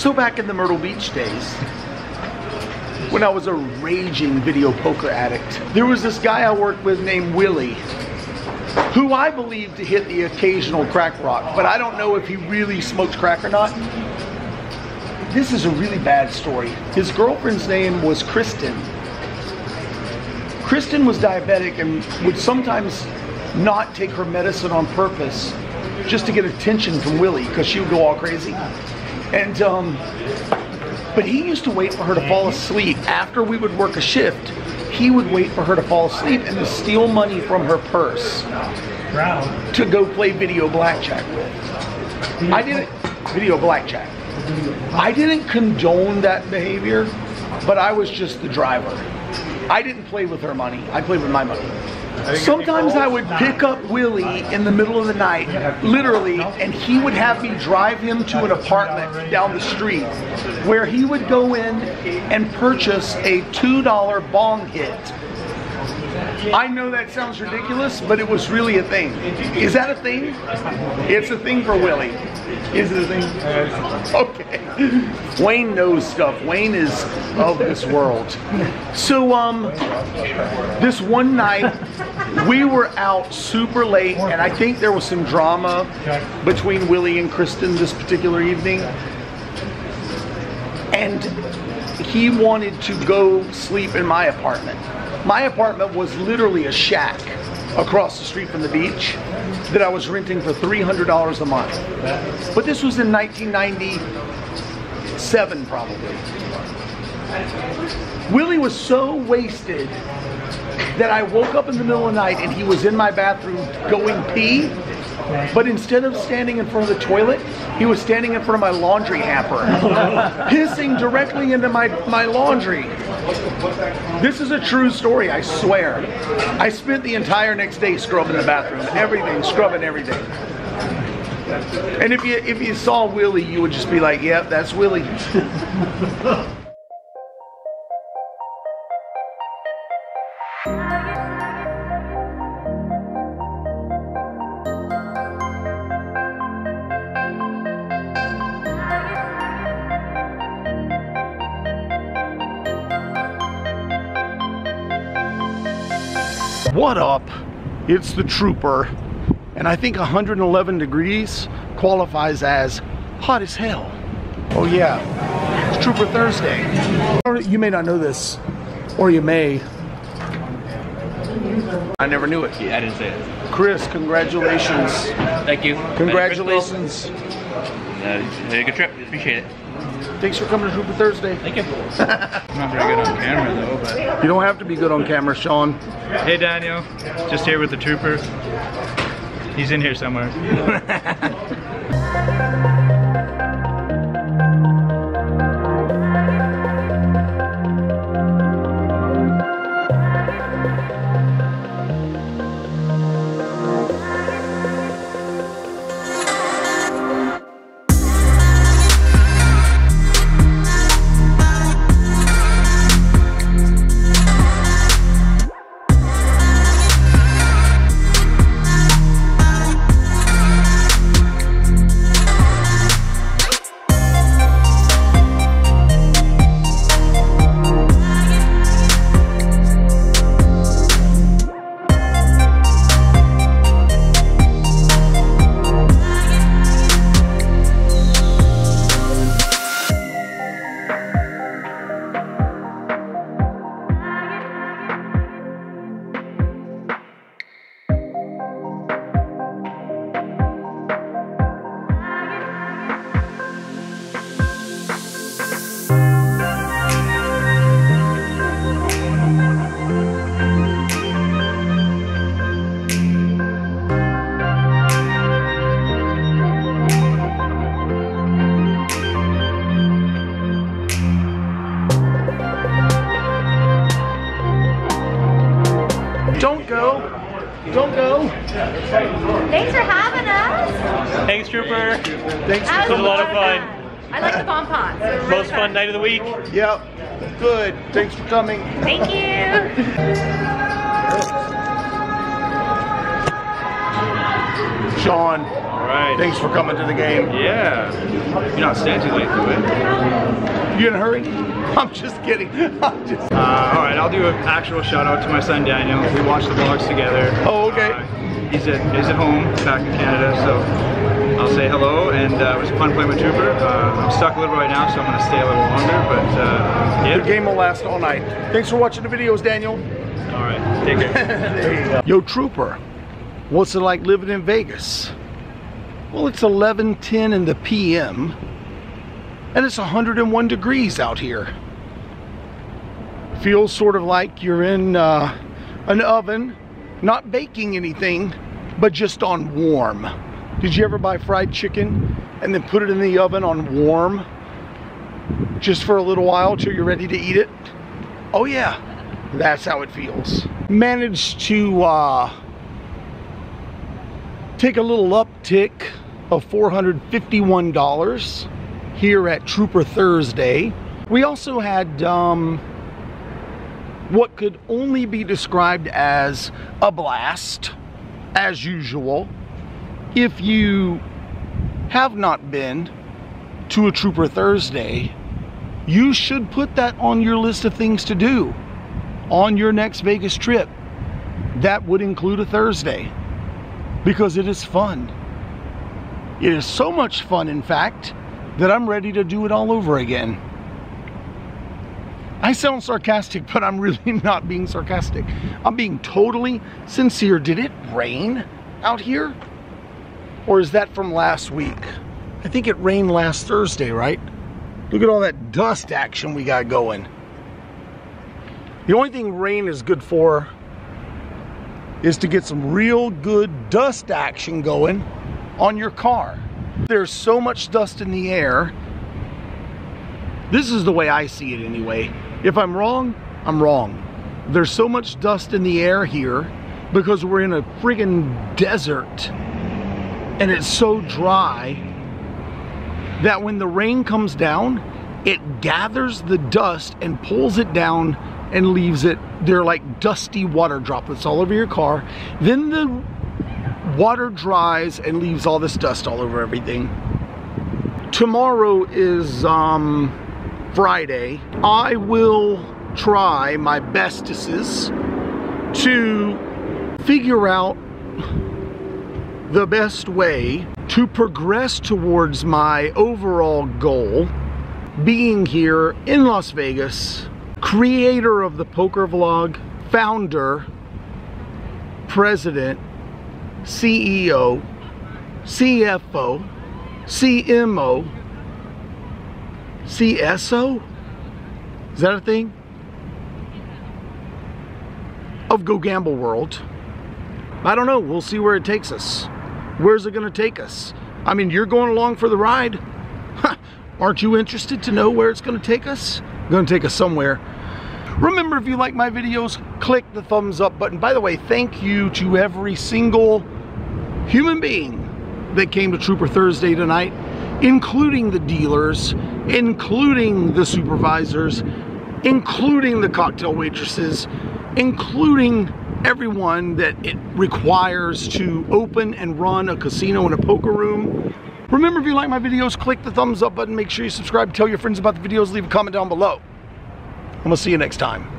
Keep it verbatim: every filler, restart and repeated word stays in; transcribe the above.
So back in the Myrtle Beach days, when I was a raging video poker addict, there was this guy I worked with named Willie, who I believe to hit the occasional crack rock, but I don't know if he really smoked crack or not. This is a really bad story. His girlfriend's name was Kristen. Kristen was diabetic and would sometimes not take her medicine on purpose just to get attention from Willie, because she would go all crazy. And um, but he used to wait for her to fall asleep. After we would work a shift, he would wait for her to fall asleep and to steal money from her purse to go play video blackjack with. I didn't, video blackjack. I didn't condone that behavior, but I was just the driver. I didn't play with her money, I played with my money. Sometimes I would pick up Willie in the middle of the night, literally, and he would have me drive him to an apartment down the street where he would go in and purchase a two dollar bong hit. I know that sounds ridiculous, but it was really a thing. Is that a thing? It's a thing for Willie. Is it a thing? Okay. Wayne knows stuff. Wayne is of this world. So, um, this one night, we were out super late, and I think there was some drama between Willie and Kristen this particular evening. And he wanted to go sleep in my apartment. My apartment was literally a shack across the street from the beach that I was renting for three hundred dollars a month. But this was in nineteen ninety-seven probably. Willie was so wasted that I woke up in the middle of the night and he was in my bathroom going pee, but instead of standing in front of the toilet, he was standing in front of my laundry hamper, pissing directly into my, my laundry. This is a true story, I swear. I spent the entire next day scrubbing the bathroom, everything, scrubbing everything. And if you, if you saw Willie, you would just be like, yep, that's Willie. What up? It's the Trooper, and I think one hundred eleven degrees qualifies as hot as hell. Oh yeah, it's Trooper Thursday. You may not know this, or you may. I never knew it. Yeah, I didn't say it. Chris, congratulations. Thank you. Congratulations. Uh, had a good trip. Appreciate it. Thanks for coming to Trooper Thursday. Thank you. I'm not very good on camera though, but... You don't have to be good on camera, Sean. Hey Daniel, just here with the Trooper. He's in here somewhere. Don't go. Don't go. Thanks for having us. Thanks, Trooper. Thanks for It was a coming. lot of fun. I like the pom-poms. They're really Most good. fun night of the week. Yep. Good. Thanks for coming. Thank you. Sean, All right. thanks for coming to the game. Yeah. You're not staying too late, do it? You in a hurry? I'm just kidding. I'm just... Uh, all right, I'll do an actual shout out to my son Daniel. We watch the vlogs together. Oh, okay. Uh, he's at he's at home back in Canada, so I'll say hello. And uh, it was fun playing with Trooper. Uh, I'm stuck a little right now, so I'm gonna stay a little longer. But uh, yeah, the game will last all night. Thanks for watching the videos, Daniel. All right, take care. There you go. Yo, Trooper, what's it like living in Vegas? Well, it's eleven ten in the P M and it's one hundred and one degrees out here. Feels sort of like you're in uh, an oven, not baking anything, but just on warm. Did you ever buy fried chicken and then put it in the oven on warm just for a little while till you're ready to eat it? Oh yeah, that's how it feels. Managed to uh, take a little uptick of four hundred fifty-one dollars here at Trooper Thursday. We also had um, what could only be described as a blast, as usual. If you have not been to a Trooper Thursday, you should put that on your list of things to do on your next Vegas trip. That would include a Thursday, because it is fun. It is so much fun, in fact, that I'm ready to do it all over again. I sound sarcastic, but I'm really not being sarcastic. I'm being totally sincere. Did it rain out here? Or is that from last week? I think it rained last Thursday, right? Look at all that dust action we got going. The only thing rain is good for is to get some real good dust action going on your car. There's so much dust in the air. This is the way I see it anyway. If I'm wrong, I'm wrong. There's so much dust in the air here because we're in a friggin' desert and it's so dry that when the rain comes down, it gathers the dust and pulls it down and leaves it. They're like dusty water droplets all over your car. Then the water dries and leaves all this dust all over everything. Tomorrow is um, Friday. I will try my bestesses to figure out the best way to progress towards my overall goal, being here in Las Vegas, creator of the Poker Vlog, founder, president, C E O, C F O, C M O, C S O? Is that a thing? Of Go Gamble World. I don't know, we'll see where it takes us. Where's it gonna take us? I mean, you're going along for the ride. Aren't you interested to know where it's gonna take us? It's gonna take us somewhere. Remember, if you like my videos, click the thumbs up button. By the way, thank you to every single human being that came to Trooper Thursday tonight, including the dealers, including the supervisors, including the cocktail waitresses, including everyone that it requires to open and run a casino and a poker room. Remember, if you like my videos, click the thumbs up button, make sure you subscribe, tell your friends about the videos, leave a comment down below. I'm gonna see you next time.